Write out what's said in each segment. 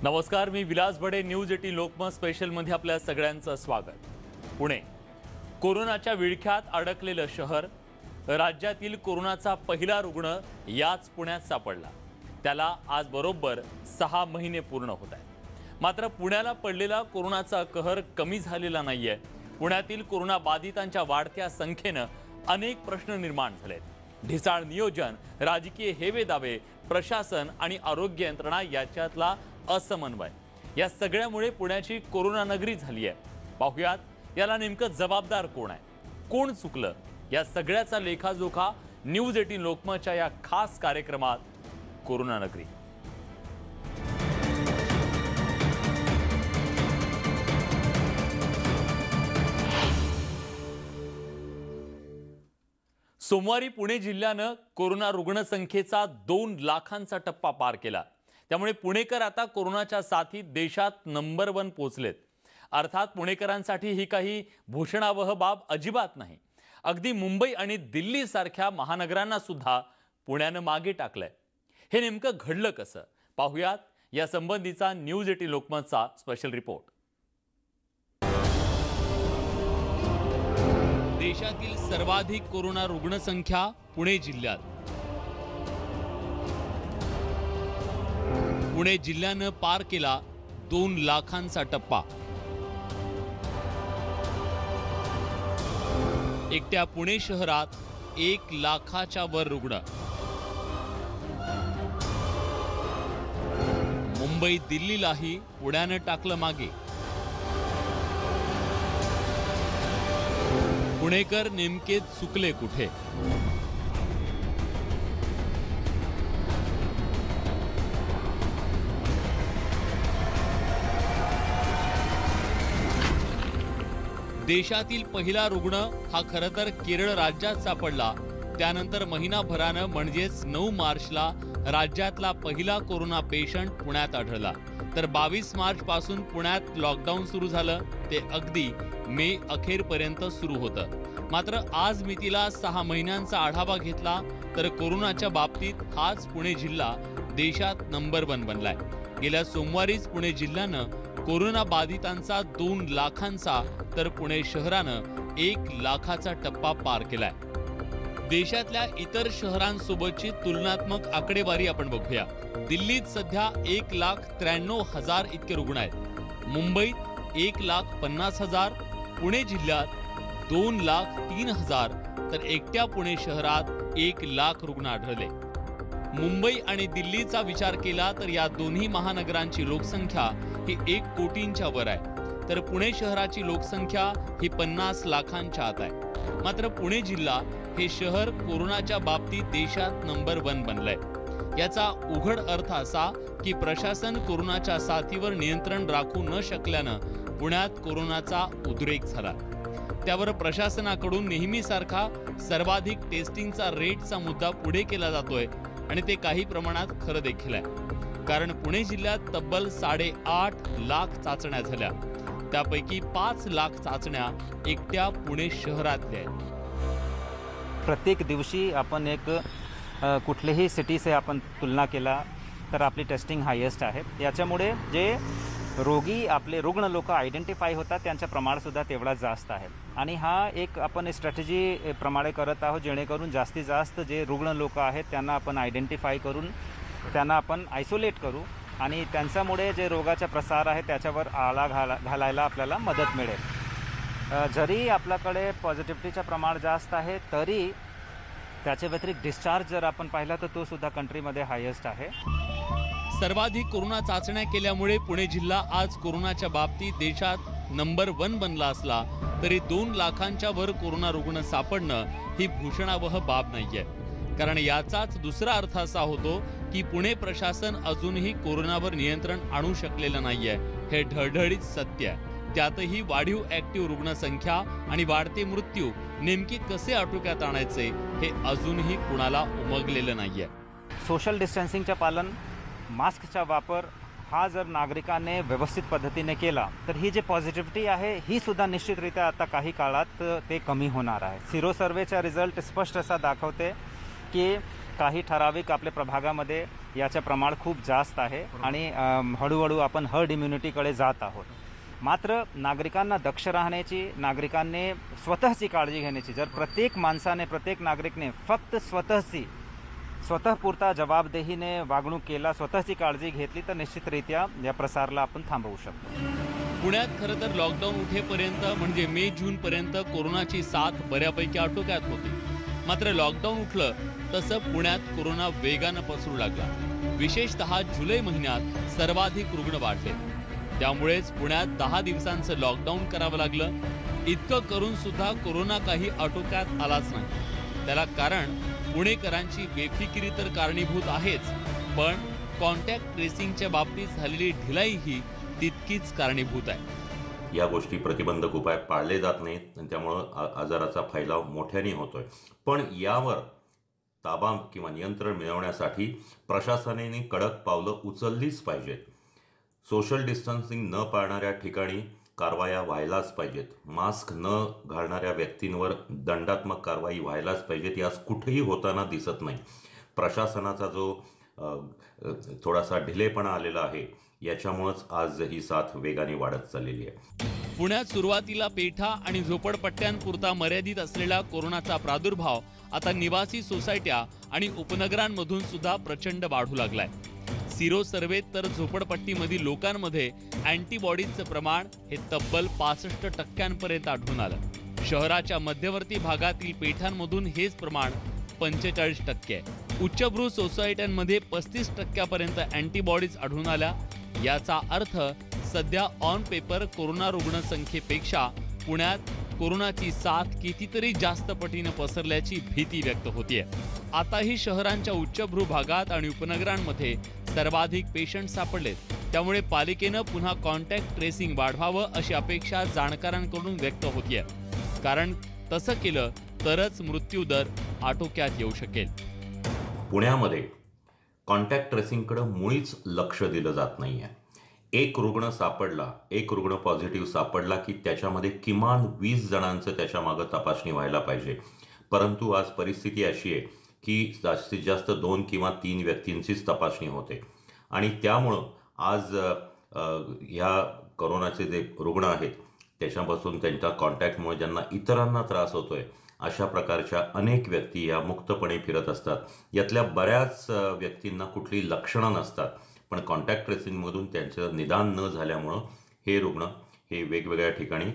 नमस्कार, मी Vilas Bade. News 18 Lokmat special मध्ये आपल्या सगळ्यांचं स्वागत. पुणे कोरोनाच्या विळख्यात अडकलेलं शहर. राज्यातील कोरोनाचा पहिला रुग्ण याच पुण्यात सापडला. त्याला आज बरोबर 6 महिने पूर्ण होत आहेत. मात्र पुण्याला पडलेला कोरोनाचा कहर कमी झालेला नाहीये. पुण्यातील कोरोना बाधितांच्या वाढत्या संख्येने अनेक प्रश्न निर्माण झालेत. ढिसाळ नियोजन, राजकीय हेवे दावे, प्रशासन आणि आरोग्य यंत्रणा याच्यातला असमन्वय या सगळ्यामुळे पुण्याची कोरोना नगरी झाली आहे. पाहुयात याला नेमकं जबाबदार कोण आहे, कोण चुकलं, या सगळ्याचा लेखाजोखा न्यूज 18 लोकमतच्या या खास कार्यक्रमात कोरोना नगरी. सोमवारी पुणे जिल्ह्यानं कोरोना रुग्णसंख्येचा 2 लाखांचा टप्पा पार केला. त्यामुळे पुणेकर आता कोरोनाच्या साथीत देशात नंबर 1 पोहोचलेत. अर्थात पुणेकरांसाठी ही काही भूषणावह बाब अजिबात नाही. अगदी मुंबई आणि दिल्ली सारख्या महानगरांना सुद्धा पुण्यानं मागे टाकलंय. हे नेमकं घडलं कसं, पाहुयात या संबंधीचा न्यूज 18 लोकमतचा स्पेशल रिपोर्ट. देशातील सर्वाधिक कोरोना रुग्णसंख्या पुणे जिल्ह्यात. पुणे जिल्ह्यानं पार केला 2 लाखांचा टप्पा. एकट्या पुणे शहरात 1 लाखाच्या वर रुग्ण. मुंबई दिल्लीलाही पुण्यानं टाकलं मागे. पुणेकर नेमके चुकले कुठे? देशातील पहिला रुग्ण हा खरं तर केरळ राज्यात सापडला. त्यानंतर महिनाभरानं म्हणजेच 9 मार्चला राज्यातला पहिला कोरोना पेशंट पुण्यात आढळला. तर 22 मार्च पासून पुण्यात लॉकडाऊन सुरू झालं. ते अगदी मे अखेरपर्यंत सुरू होतं. मात्र आज मितीला 6 महिन्यांचा आढावा घेतला तर कोरोनाच्या बाबतीत हाच पुणे जिल्हा देशात नंबर 1 बनलाय. गेल्या सोमवारीच पुणे जिल्ह्यानं कोरोना बाधितांचा 2 लाखांचा तर पुणे शहरानं 1 लाखाचा टप्पा पार केलाय. देशातल्या इतर शहरांसोबतची तुलनात्मक आकडेवारी आपण बघूया. दिल्लीत सध्या 1,93,000 इतके रुग्ण आहेत. मुंबईत 1,50,000, पुणे जिल्ह्यात 2,03,000 तर एकट्या पुणे शहरात 1 लाख रुग्ण आढळले. मुंबई आणि दिल्लीचा विचार केला तर या दोन्ही महानगरांची लोकसंख्या ही 1 कोटींच्या वर आहे. तर पुणे शहराची लोकसंख्या ही 50 लाखांच्या आत आहे. मात्र पुणे जिल्हा हे शहर कोरोनाच्या बाबतीत देशात नंबर 1 बनलंय. याचा उघड अर्थ असा की प्रशासन कोरोनाच्या साथीवर नियंत्रण राखू न शकल्यानं पुण्यात कोरोनाचा उद्रेक झाला. त्यावर प्रशासनाकडून नेहमीसारखा सर्वाधिक टेस्टिंगचा रेटचा मुद्दा पुढे केला जातोय आणि ते काही प्रमाणात खरं देखील आहे. कारण पुणे जिल्ह्यात तब्बल 8.5 लाख चाचण्या झाल्या. त्यापैकी 5 लाख चाचण्या एकट्या पुणे शहरातल्या आहेत. प्रत्येक दिवशी आपण एक कुठल्याही सिटीचे आपण तुलना केला तर आपली टेस्टिंग हायेस्ट आहे. याच्यामुळे जे रोगी आपले रुग्ण लोक आयडेंटिफाय होतात त्यांचं प्रमाणसुद्धा तेवढा जास्त आहे. आणि हा एक आपण स्ट्रॅटेजी प्रमाणे करत आहोत जेणेकरून जास्तीत जास्त जे रुग्ण लोक आहेत त्यांना आपण आयडेंटिफाय करून त्यांना आपण आयसोलेट करू आणि त्यांच्यामुळे जे रोगाचा प्रसार आहे त्याच्यावर आळा घालायला आपल्याला मदत मिळेल. जरी आपल्याकडे पॉझिटिव्हिटीचं प्रमाण जास्त आहे तरी त्याच्या व्यतिरिक्त डिस्चार्ज जर आपण पाहिला तर तो सुद्धा कंट्रीमध्ये हायेस्ट आहे. सर्वाधिक कोरोना चाचण्या केल्यामुळे पुणे जिल्हा आज कोरोनाच्या बाबतीत देशात नंबर 1 बनला असला तरी 2 लाखांच्या वर कोरोना रुग्ण सापडणं ही भूषणावह बाब नाहीये. कारण याचाच दुसरा अर्थ असा होतो की पुणे प्रशासन अजूनही कोरोनावर नियंत्रण आणू शकलेलं नाहीये. हे ढळढळीत सत्य आहे. त्यातही वाढीव ऍक्टिव्ह रुग्णसंख्या आणि वाढते मृत्यू नेमकी कसे आटोक्यात आणायचे हे अजूनही कुणाला उमगलेलं नाहीये. सोशल डिस्टन्सिंगचं पालन, मास्कचा वापर हा जर नागरिकांनी व्यवस्थित पद्धतीने केला तर ही जी पॉझिटिव्हिटी आहे ही सुद्धा निश्चितरित्या आता काही काळात ते कमी होणार आहे. सिरो सर्वेचा रिझल्ट स्पष्ट असा दाखवते की काही ठराविक आपल्या प्रभागामध्ये याचं प्रमाण खूप जास्त आहे आणि हळूहळू आपण हर्ड इम्युनिटीकडे जात आहोत. मात्र नागरिकांना दक्ष राहण्याची, नागरिकांनी स्वतःची काळजी घेण्याची, जर प्रत्येक माणसाने, प्रत्येक नागरिकने फक्त स्वतःपुरता जबाबदेहीने वागणूक केला, स्वतःची काळजी घेतली तर निश्चितरित्या या प्रसाराला आपण थांबवू शकतो. पुण्यात खरं तर लॉकडाऊन उठेपर्यंत म्हणजे मे जून पर्यंत कोरोनाची साथ बऱ्यापैकी आटोक्यात होती. मात्र लॉकडाऊन उठलं तसं पुण्यात कोरोना वेगानं पसरू लागला. विशेषतः जुलै महिन्यात सर्वाधिक रुग्ण वाढले. त्यामुळेच पुण्यात 10 दिवसांचं लॉकडाऊन करावं लागलं. इतकं करून सुद्धा कोरोना काही आटोक्यात आलाच नाही. त्याला कारण पुणेकरांची बेफिकिरी तर कारणीभूत आहेच, पण कॉन्टॅक्ट ट्रेसिंगच्या बाबतीत झालेली ढिलाईही तितकीच कारणीभूत आहे. या गोष्टी प्रतिबंधक उपाय पाळले जात नाहीत आणि त्यामुळं आजाराचा फैलाव मोठ्याने होतोय. पण यावर ताबा किंवा नियंत्रण मिळवण्यासाठी प्रशासनाने कडक पावलं उचललीच पाहिजेत. सोशल डिस्टन्सिंग न पाळणाऱ्या ठिकाणी कारवाया व्हायलाच पाहिजेत. मास्क न घालणाऱ्या व्यक्तींवर दंडात्मक कारवाई व्हायलाच पाहिजेत. यास कुठेही होताना दिसत नाही. प्रशासनाचा जो थोडासा ढिलेपणा आलेला आहे याच्यामुळेच आज ही साथ वेगाने वाढत चाललेली आहे. पुण्यात सुरुवातीला पेठा आणि झोपडपट्ट्यांपुरता मर्यादित असलेला कोरोनाचा प्रादुर्भाव आता निवासी सोसायट्या आणि उपनगरांमधून सुद्धा प्रचंड वाढू लागलाय. सिरो सर्वेत तर झोपडपट्टीमधील लोकांमध्ये अँटीबॉडीजचं प्रमाण हे तब्बल 65% आढळून आलं. शहराच्या मध्यवर्ती भागातील पेठांमधून हेच प्रमाण 45% आहे. उच्चभ्रू सोसायट्यांमध्ये 35% अँटीबॉडीज आढळून आल्या. याचा अर्थ सध्या ऑन पेपर कोरोना रुग्णसंख्येपेक्षा पुण्यात कोरोनाची साथ कितीतरी जास्त पटीने पसरल्याची भीती व्यक्त होतीये. आताही शहरांच्या उच्चभ्रू भागात आणि उपनगरांमध्ये सर्वाधिक पेशंट सापडलेत. त्यामुळे पालिकेनं पुन्हा कॉन्टॅक्ट ट्रेसिंग वाढवावं अशी अपेक्षा जाणकारांकडून व्यक्त होतीये. कारण तसं केलं तरच मृत्यूदर आटोक्यात येऊ शकेल. पुण्यामध्ये कॉन्टॅक्ट ट्रेसिंगकडे मुळीच लक्ष दिलं जात नाही आहे. एक रुग्ण पॉझिटिव्ह सापडला की त्याच्यामध्ये किमान 20 जणांचं त्याच्या मागं तपासणी व्हायला पाहिजे. परंतु आज परिस्थिती अशी आहे की जास्तीत जास्त 2 किंवा 3 व्यक्तींचीच तपासणी होते आणि त्यामुळं आज ह्या कोरोनाचे जे रुग्ण आहेत त्याच्यापासून त्यांच्या कॉन्टॅक्टमुळे ज्यांना इतरांना त्रास होतोय अशा प्रकारच्या अनेक व्यक्ती या मुक्तपणे फिरत असतात. यातल्या बऱ्याच व्यक्तींना कुठली लक्षणं नसतात, पण कॉन्टॅक्ट ट्रेसिंगमधून त्यांचं निदान न झाल्यामुळं हे रुग्ण हे वेगवेगळ्या ठिकाणी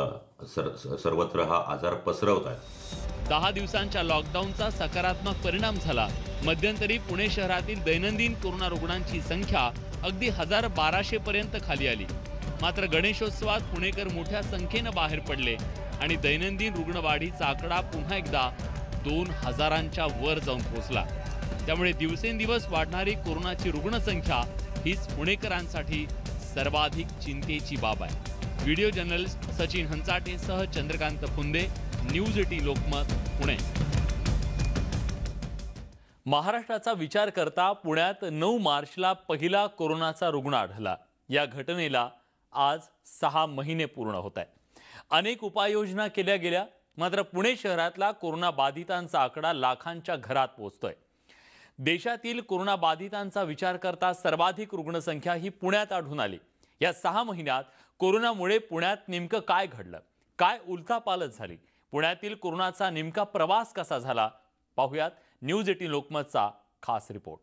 सर्वत्र हा आजार पसरवत आहेत. 10 दिवसांच्या लॉकडाऊनचा सकारात्मक परिणाम झाला. मध्यंतरी पुणे शहरातील दैनंदिन कोरोना रुग्णांची संख्या अगदी 1200 पर्यंत खाली आली. मात्र गणेशोत्सवात पुणेकर मोठ्या संख्येनं बाहेर पडले आणि दैनंदिन रुग्णवाढीचा आकडा पुन्हा एकदा 2000च्या वर जाऊन पोहोचला. त्यामुळे दिवसेंदिवस वाढणारी कोरोनाची रुग्णसंख्या हीच पुणेकरांसाठी सर्वाधिक चिंतेची बाब आहे. व्हिडिओ जर्नलिस्ट सचिन हंचाटेसह चंद्रकांत फुंदे, न्यूज 18 लोकमत, पुणे. महाराष्ट्राचा विचार करता पुण्यात 9 मार्चला पहिला कोरोनाचा रुग्ण आढळला. या घटनेला आज 6 महिने पूर्ण होत आहे. अनेक उपाययोजना केल्या गेल्या, मात्र पुणे शहरातला कोरोना बाधितांचा आकडा लाखांच्या घरात पोहोचतोय. देशातील कोरोना बाधितांचा विचार करता सर्वाधिक रुग्णसंख्या ही पुण्यात आढळून आली. या 6 महिन्यात कोरोनामुळे पुण्यात नेमकं काय घडलं, काय उलथापालथ झाली, पुण्यातील कोरोनाचा नेमका प्रवास कसा झाला, पाहुयात न्यूज 18 लोकमतचा खास रिपोर्ट.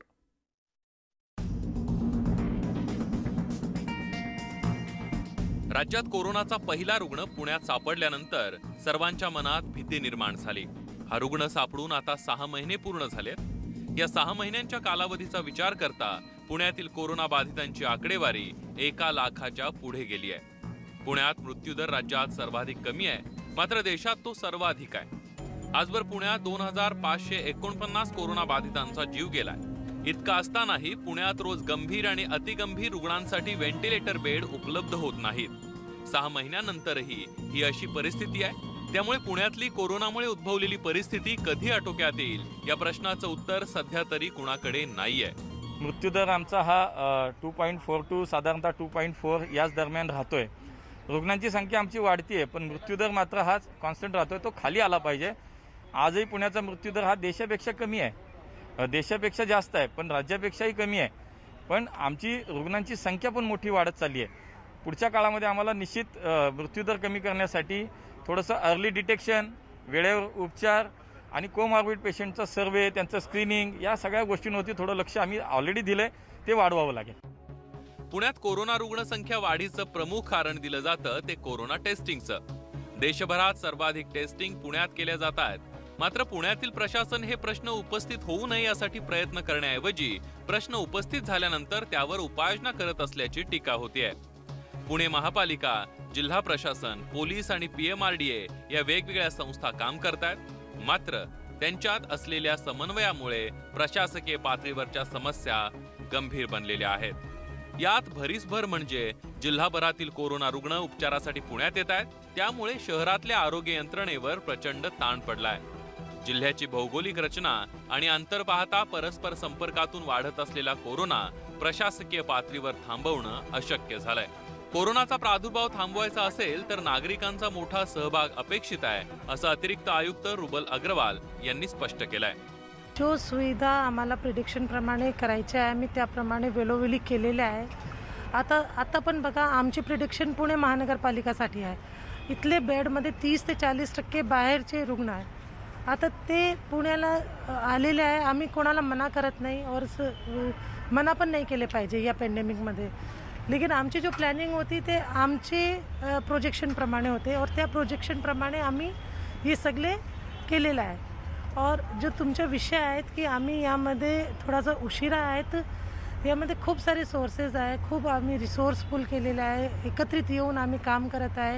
राज्यात कोरोनाचा पहिला रुग्ण पुण्यात सापडल्यानंतर सर्वांच्या मनात भीती निर्माण झाली. हा रुग्ण सापडून आता 6 महिने पूर्ण झाले. या 6 महिन्यांच्या कालावधीचा विचार करता पुण्यातील कोरोना बाधितांची आकडेवारी 1 लाखाच्या पुढे गेली आहे. पुण्यात मृत्यूदर राज्यात सर्वाधिक कमी आहे, मात्र देशात तो सर्वाधिक आहे. आजवर पुण्यात 2549 कोरोना बाधितांचा जीव गेलाय. इतका असतानाही पुण्यात रोज गंभीर आणि अतिगंभीर रुग्णांसाठी व्हेंटिलेटर बेड उपलब्ध होत नाहीत. 6 महिन्यानंतरही ही अशी परिस्थिती आहे. त्यामुळे पुण्यातली कोरोनामुळे उद्भवलेली परिस्थिती कधी आटोक्यात येईल या प्रश्नाचं उत्तर सध्या तरी कुणाकडे नाहीये. मृत्यूदर आमचा हा 2.42 साधारणतः 2.4 याच दरम्यान राहतोय. रुग्णांची संख्या आमची वाढतीये, पण मृत्यूदर मात्र हाच कॉन्स्टंट राहतोय. तो खाली आला पाहिजे. आजही पुण्याचा मृत्यूदर हा देशापेक्षा कमी आहे. देशापेक्षा जास्त आहे, पण राज्यापेक्षाही कमी आहे. पण आमची रुग्णांची संख्या पण मोठी वाढत चालली आहे. पुढच्या काळामध्ये आम्हाला निश्चित मृत्यूदर कमी करण्यासाठी थोडंसं अर्ली डिटेक्शन, वेळेवर उपचार आणि कोमॉर्बिड पेशंटचा सर्वे, त्यांचं स्क्रीनिंग, या सगळ्या गोष्टींवरती थोडं लक्ष आम्ही ऑलरेडी दिलंय, ते वाढवावं लागेल. पुण्यात कोरोना रुग्णसंख्या वाढीचं प्रमुख कारण दिलं जातं ते कोरोना टेस्टिंगचं. देशभरात सर्वाधिक टेस्टिंग पुण्यात केल्या जात आहेत. मात्र पुण्यातील प्रशासन हे प्रश्न उपस्थित होऊ नये यासाठी प्रयत्न करण्याऐवजी प्रश्न उपस्थित झाल्यानंतर त्यावर उपाययोजना करत असल्याची टीका होतीये. पुणे महापालिका, जिल्हा प्रशासन, पोलीस आणि PMRDA या वेगवेगळ्या संस्था काम करतायत. मात्र त्यांच्यात असलेल्या समन्वयामुळे प्रशासकीय पातळीवरच्या समस्या गंभीर बनलेल्या आहेत. यात भरीसभर म्हणजे जिल्हाभरातील कोरोना रुग्ण उपचारासाठी पुण्यात येत आहेत. त्यामुळे शहरातल्या आरोग्य यंत्रणेवर प्रचंड ताण पडलाय. जिल्ह्याची भौगोलिक रचना आणि अंतर पाहता परस्पर संपर्कातून वाढत असलेला कोरोना प्रशासकीय पातळीवर थांबवणं अशक्य झालंय. कोरोनाचा प्रादुर्भाव थांबवायचा असेल तर नागरिकांचा मोठा सहभाग अपेक्षित आहे, असं अतिरिक्त आयुक्त रुबल अग्रवाल यांनी स्पष्ट केलंय. जो सुविधा आम्हाला प्रिडिक्शन प्रमाणे करायच्या आहे, आम्ही त्याप्रमाणे वेळोवेळी केलेल्या आहे. आता पण बघा, आमची प्रिडिक्शन पुणे महानगरपालिकासाठी आहे. इथले बेडमध्ये 30 ते 40% बाहेरचे रुग्ण आहे. आता ते पुण्याला आलेले आहे. आम्ही कोणाला मना करत नाही और मना पण नाही केले पाहिजे या पॅन्डेमिकमध्ये. लेकिन आमची जो प्लॅनिंग होती ते आमचे प्रोजेक्शनप्रमाणे होते और त्या प्रोजेक्शनप्रमाणे आम्ही हे सगळे केलेलं आहे. और जो तुमचे विषय आहेत की आम्ही यामध्ये थोडासा उशिरा आहेत, यामध्ये खूप सारे सोर्सेस आहे, खूप आम्ही रिसोर्सफुल केलेलं आहे, एकत्रित येऊन आम्ही काम करत आहे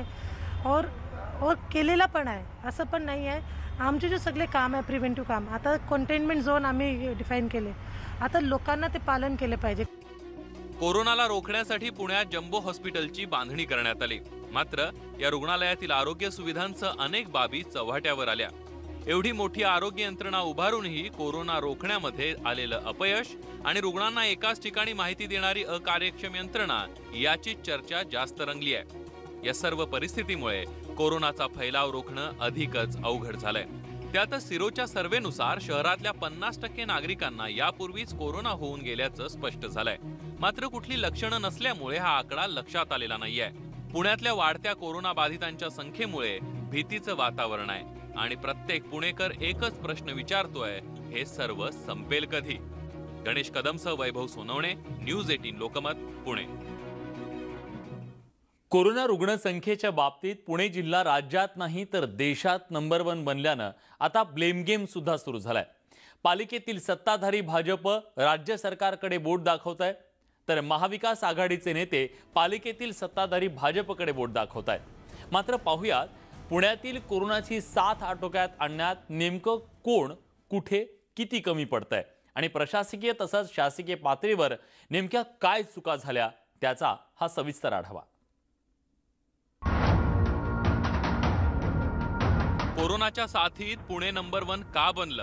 और केलेला पण आहे. असं पण नाही आहे. आमचे जे सगळे काम आहे प्रिव्हेंटिव्ह काम, आता कंटेनमेंट झोन आम्ही डिफाईन केले. आता लोकांना ते पालन केले पाहिजे. कोरोनाला रोखण्यासाठी पुण्यात जम्बो हॉस्पिटलची बांधणी करण्यात आली. मात्र या रुग्णालयातील आरोग्य सुविधांसह अनेक बाबी चव्हाट्यावर आल्या. एवढी मोठी आरोग्य यंत्रणा उभारूनही कोरोना रोखण्यामध्ये आलेलं अपयश आणि रुग्णांना एकाच ठिकाणी माहिती देणारी अकार्यक्षम यंत्रणा याची चर्चा जास्त रंगली आहे. या सर्व परिस्थितीमुळे कोरोनाचा फैलाव रोखणं अधिकच अवघड झालंय. त्यातच सिरोच्या सर्व्हेनुसार शहरातल्या 50% नागरिकांना यापूर्वीच कोरोना होऊन गेल्याचं स्पष्ट झालंय. मात्र कुठली लक्षणं नसल्यामुळे हा आकडा लक्षात आलेला नाहीये. पुण्यातल्या वाढत्या कोरोना बाधितांच्या संख्येमुळे भीतीचं वातावरण आहे आणि प्रत्येक पुणेकर एकच प्रश्न विचारतोय, हे सर्व संपेल कधी? गणेश कदमसह वैभव सोनवणे, न्यूज 18 लोकमत, पुणे. कोरोना रुग्णसंख्येच्या बाबतीत पुणे जिल्हा राज्यात नाही तर देशात नंबर 1 बनल्यानं आता ब्लेम गेम सुद्धा सुरू झालाय. पालिकेतील सत्ताधारी भाजप राज्य सरकारकडे बोट दाखवत आहे, तर महाविकास आघाडीचे नेते पालिकेतील सत्ताधारी भाजपकडे बोट दाखवत आहेत. मात्र पाहुयात पुण्यातील कोरोनाची साथ आटोक्यात आणण्यात नेमकं कोण कुठे किती कमी पडतंय आणि प्रशासकीय तसंच शासकीय पातळीवर नेमक्या काय चुका झाल्या त्याचा हा सविस्तर आढावा. कोरोनाच्या साथीत पुणे नंबर 1 का बनलं?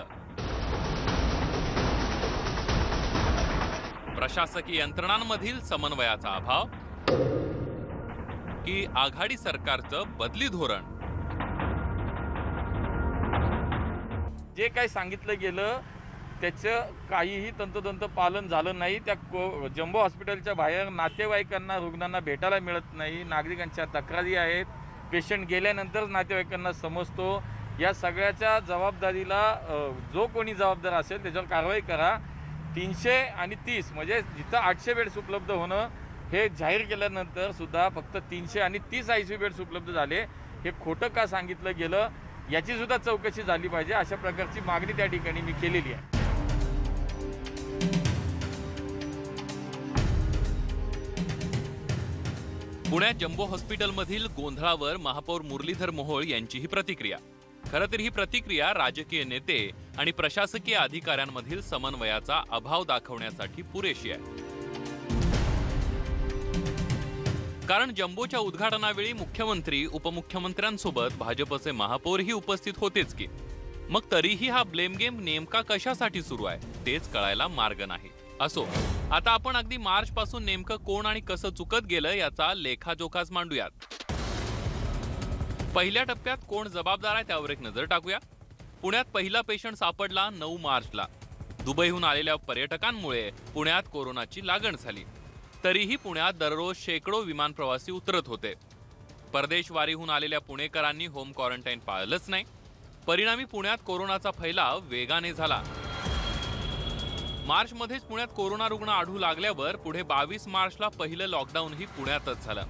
प्रशासकीय यंत्रणांमधील समन्वयाचा अभाव की आघाडी सरकारचं बदली धोरण? जे काही सांगितलं गेलं त्याचं काहीही तंतोतंत पालन झालं नाही. त्या जम्बो हॉस्पिटलच्या बाहेर नातेवाईकांना, रुग्णांना भेटायला मिळत नाही. नागरिकांच्या तक्रारी आहेत. पेशंट गेल्यानंतर नातेवाईकांना समजतो. या सगळ्याच्या जबाबदारीला जो कोणी जबाबदार असेल त्याच्यावर कारवाई करा. 300 आणि 30 म्हणजे जिथं 800 बेड्स उपलब्ध होणं हे जाहीर केल्यानंतर सुद्धा फक्त 300 आणि 30 ICU बेड्स उपलब्ध झाले. हे खोटं का सांगितलं गेलं याची सुद्धा चौकशी झाली पाहिजे. अशा प्रकारची मागणी त्या ठिकाणी मी केलेली आहे. पुण्यात जम्बो हॉस्पिटलमधील गोंधळावर महापौर मुरलीधर मोहोळ यांचीही प्रतिक्रिया. खरं तर ही प्रतिक्रिया राजकीय नेते आणि प्रशासकीय अधिकाऱ्यांमधील समन्वयाचा अभाव दाखवण्यासाठी पुरेशी आहे. कारण जम्बोच्या उद्घाटनावेळी मुख्यमंत्री, उपमुख्यमंत्र्यांसोबत भाजपचे महापौरही उपस्थित होतेच की. मग तरीही हा ब्लेम गेम नेमका कशासाठी सुरू आहे तेच कळायला मार्ग नाही. असो, आता आपण अगदी मार्च पासून नेमकं कोण आणि कसं चुकत गेलं याचा लेखाजोखाच मांडूयात. पहिल्या टप्प्यात कोण जबाबदार आहे त्यावर एक नजर टाकूया. पुण्यात पहिला पेशंट सापडला 9 मार्चला. दुबईहून आलेल्या पर्यटकांमुळे पुण्यात कोरोनाची लागण झाली. तरीही पुण्यात दररोज शेकडो विमान प्रवासी उतरत होते. परदेशवारीहून आलेल्या पुणेकरांनी होम क्वारंटाईन पाळलंच नाही. परिणामी पुण्यात कोरोनाचा फैलाव वेगाने झाला. मार्चमध्येच पुण्यात कोरोना रुग्ण आढळू लागल्यावर पुढे 22 मार्चला पहिलं लॉकडाऊनही पुण्यातच झालं.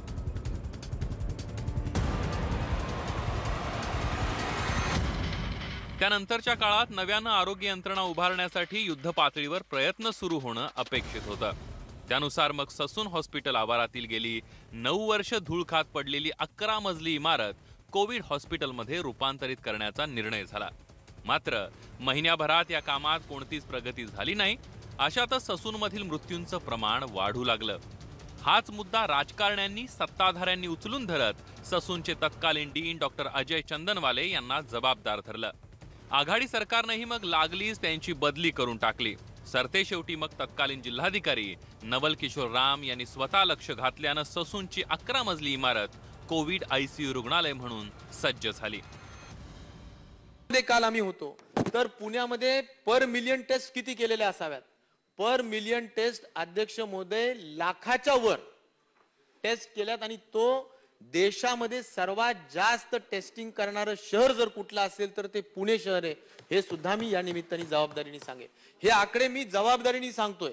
त्यानंतरच्या काळात नव्यानं आरोग्य यंत्रणा उभारण्यासाठी युद्ध पातळीवर प्रयत्न सुरू होणं अपेक्षित होतं. त्यानुसार मग ससून हॉस्पिटल आवारातील गेली 9 वर्ष धूळ खात पडलेली 11 मजली इमारत कोविड हॉस्पिटलमध्ये रूपांतरित करण्याचा निर्णय झाला. मात्र महिन्याभरात या कामात कोणतीच प्रगती झाली नाही. अशातच ससूनमधील मृत्यूंचं प्रमाण वाढू लागलं. हाच मुद्दा राजकारण्यांनी सत्ताधाऱ्यांनी उचलून धरत ससूनचे तत्कालीन डीन डॉक्टर अजय चंदनवाले यांना जबाबदार धरलं. आघाडी सरकारनेही मग लागलीच त्यांची बदली करून टाकली. सरतेशेवटी मग तत्कालीन जिल्हाधिकारी नवल किशोर राम यांनी स्वतः लक्ष घातल्यानं ससूनची 11 मजली इमारत कोविड ICU रुग्णालय म्हणून सज्ज झाली. काल आम्ही होतो तर पुण्यामध्ये पर मिलियन टेस्ट किती केलेल्या असाव्यात? पर मिलियन टेस्ट अध्यक्ष महोदय लाखाच्या वर टेस्ट केल्यात आणि तो देशामध्ये सर्वात जास्त टेस्टिंग करणारं शहर जर कुठलं असेल तर ते पुणे शहर आहे. हे सुद्धा मी या निमित्ताने जबाबदारीने सांगेन. हे आकडे मी जबाबदारीने सांगतोय.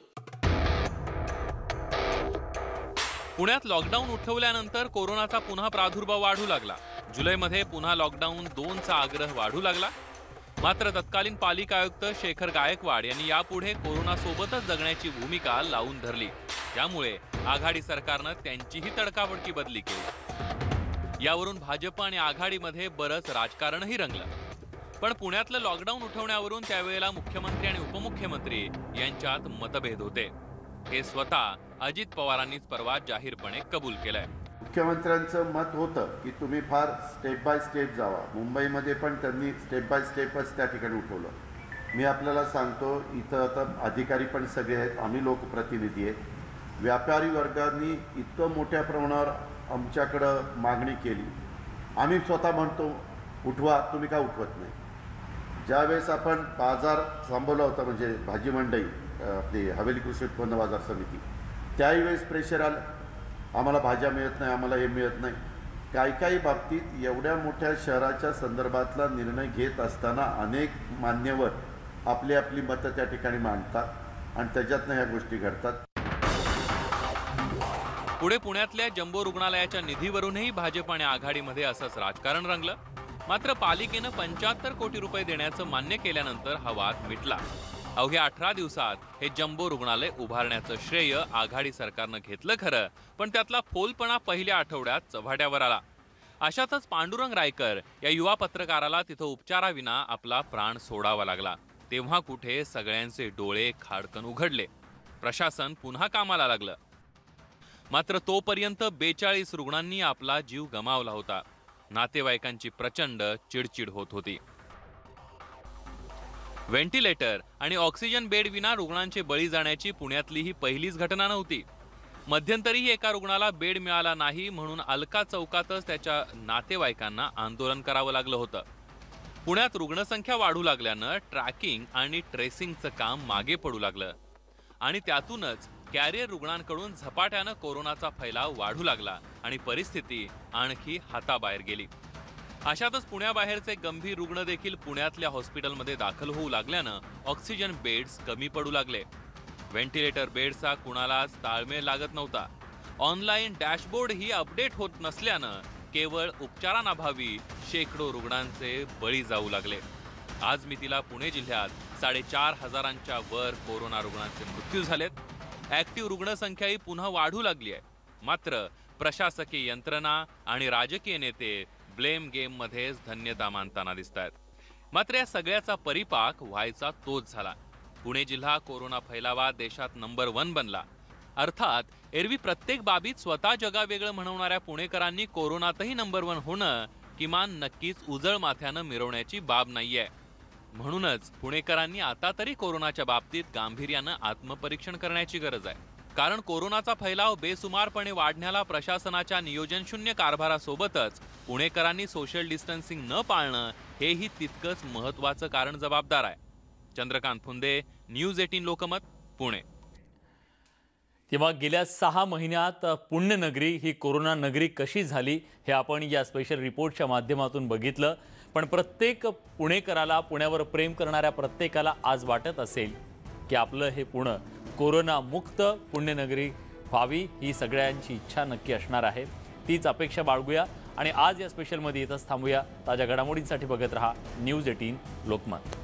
पुण्यात लॉकडाऊन उठवल्यानंतर कोरोनाचा पुन्हा प्रादुर्भाव वाढू लागला. जुलैमध्ये पुन्हा लॉकडाऊन 2चा आग्रह वाढू लागला. मात्र तत्कालीन पालिका आयुक्त शेखर गायकवाड यांनी यापुढे कोरोनासोबतच जगण्याची भूमिका लावून धरली. त्यामुळे आघाडी सरकारनं त्यांचीही तडकाफडकी बदली केली. यावरून भाजप आणि आघाडीमध्ये बरंच राजकारणही रंगलं. पण पुण्यातलं लॉकडाऊन उठवण्यावरून त्यावेळेला मुख्यमंत्री आणि उपमुख्यमंत्री यांच्यात मतभेद होते. हे स्वतः अजित पवारांनीच परवा जाहीरपणे कबूल केलंय. मुख्यमंत्र्यांचं मत होतं की तुम्ही फार स्टेप बाय स्टेप जावा. मुंबईमध्ये पण त्यांनी स्टेप बाय स्टेपच त्या ठिकाणी उठवलं. मी आपल्याला सांगतो, इथं आता अधिकारी पण सगळे आहेत, आम्ही लोकप्रतिनिधी आहेत. व्यापारी वर्गांनी इतकं मोठ्या प्रमाणावर आमच्याकडं मागणी केली. आम्ही स्वतः म्हणतो उठवा, तुम्ही का उठवत नाही? ज्यावेळेस आपण बाजार थांबवला होता, म्हणजे भाजी मंडई आपली हवेली कृषी उत्पन्न बाजार समिती, त्यावेळेस प्रेशर आलं, आम्हाला भाज्या मिळत नाही, आम्हाला हे मिळत नाही. काही बाबतीत एवढ्या मोठ्या शहराच्या संदर्भातला निर्णय घेत असताना अनेक मान्यवर आपली आपली मतं त्या ठिकाणी मांडतात आणि त्याच्यातनं ह्या गोष्टी घडतात. पुढे पुण्यातल्या जम्बो रुग्णालयाच्या निधीवरूनही भाजप आणि आघाडीमध्ये असंच राजकारण रंगलं. मात्र पालिकेनं 75 कोटी रुपये देण्याचं मान्य केल्यानंतर हा वाद मिटला. अवघ्या 18 दिवसात हे जम्बो रुग्णालय उभारण्याचं श्रेय आघाडी सरकारनं घेतलं खरं, पण त्यातला फोलपणा पहिल्या आठवड्यात चव्हाट्यावर आला. अशातच पांडुरंग रायकर या युवा पत्रकाराला तिथं उपचाराविना आपला प्राण सोडावा लागला. तेव्हा कुठे सगळ्यांचे डोळे खाडकन उघडले. प्रशासन पुन्हा कामाला लागलं. मात्र तोपर्यंत 42 रुग्णांनी आपला जीव गमावला होता. नातेवाईकांची प्रचंड चिडचिड होत होती. व्हेंटिलेटर आणि ऑक्सिजन बेड विना रुग्णांचे बळी जाण्याची पुण्यातली ही पहिलीच घटना नव्हती. मध्यंतरीही एका रुग्णाला बेड मिळाला नाही म्हणून अलका चौकातच त्याच्या नातेवाईकांना आंदोलन करावं लागलं होतं. पुण्यात रुग्णसंख्या वाढू लागल्यानं ट्रॅकिंग आणि ट्रेसिंगचं काम मागे पडू लागलं आणि त्यातूनच कॅरियर रुग्णांकडून झपाट्यानं कोरोनाचा फैलाव वाढू लागला आणि परिस्थिती आणखी हाताबाहेर गेली. अशातच पुण्याबाहेरचे गंभीर रुग्ण देखील पुण्यातल्या हॉस्पिटलमध्ये दाखल होऊ लागल्यानं ऑक्सिजन बेड्स कमी पडू लागले. व्हेंटिलेटर बेड्सचा कुणालाच ताळमेळ लागत नव्हता. ऑनलाईन डॅशबोर्डही अपडेट होत नसल्यानं केवळ उपचारांअभावी शेकडो रुग्णांचे बळी जाऊ लागले. आज मितीला पुणे जिल्ह्यात 4,500च्या वर कोरोना रुग्णांचे मृत्यू झालेत. ऍक्टिव्ह रुग्णसंख्याही पुन्हा वाढू लागली आहे. मात्र प्रशासकीय यंत्रणा आणि राजकीय नेते ब्लेम गेम मध्येच धन्यता मानताना दिसत आहेत. मात्र या सगळ्याचा परिपाक व्हायचा तोच झाला. पुणे जिल्हा कोरोना फैलावात देशात नंबर 1 बनला. अर्थात एरवी प्रत्येक बाबीत स्वतः जगावेगळं म्हणवणाऱ्या पुणेकरांनी कोरोनातही नंबर 1 होणं किमान नक्कीच उजळ माथ्यानं मिरवण्याची बाब नाहीये. म्हणूनच पुणेकरांनी आता तरी कोरोनाच्या बाबतीत गांभीर्यानं आत्मपरीक्षण करण्याची गरज आहे. कारण कोरोनाचा फैलाव बेसुमारपणे वाढण्याला प्रशासनाच्या नियोजनशून्य कारभारासोबतच पुणेकरांनी सोशल डिस्टन्सिंग न पाळणं हेही तितकंच महत्त्वाचं कारण जबाबदार आहे. चंद्रकांत फुंदे, न्यूज 18 लोकमत, पुणे. तेव्हा गेल्या 6 महिन्यात पुण्यनगरी ही कोरोना नगरी कशी झाली हे आपण या स्पेशल रिपोर्टच्या माध्यमातून बघितलं. पण प्रत्येक पुणेकराला, पुण्यावर प्रेम करणाऱ्या प्रत्येकाला आज वाटत असेल की आपलं हे पुणे कोरोना मुक्त पुण्यनगरी व्हावी, ही सगळ्यांची इच्छा नक्की असणार आहे. तीच अपेक्षा बाळगूया आणि आज या स्पेशलमध्ये इथंच थांबूया. ताज्या घडामोडींसाठी बघत रहा न्यूज 18 लोकमत.